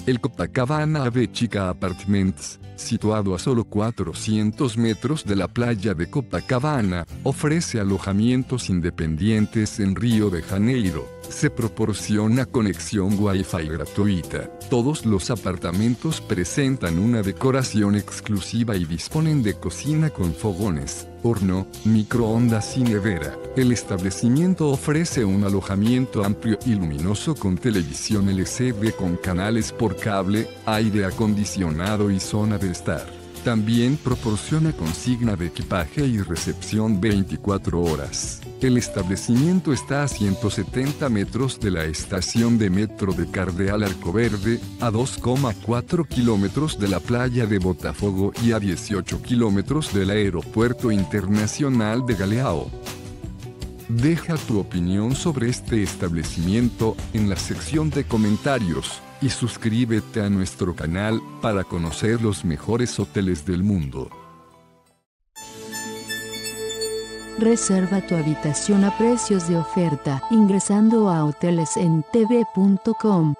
El Copacabana Ave Chica Apartments, situado a solo 400 metros de la playa de Copacabana, ofrece alojamientos independientes en Río de Janeiro. Se proporciona conexión Wi-Fi gratuita. Todos los apartamentos presentan una decoración exclusiva y disponen de cocina con fogones, horno, microondas y nevera. El establecimiento ofrece un alojamiento amplio y luminoso con televisión LCD con canales por cable, aire acondicionado y zona de estar. También proporciona consigna de equipaje y recepción 24 horas. El establecimiento está a 170 metros de la estación de metro de Cardeal Arcoverde, a 2,4 kilómetros de la playa de Botafogo y a 18 kilómetros del Aeropuerto Internacional de Galeão. Deja tu opinión sobre este establecimiento en la sección de comentarios y suscríbete a nuestro canal para conocer los mejores hoteles del mundo. Reserva tu habitación a precios de oferta ingresando a hotelesentv.com.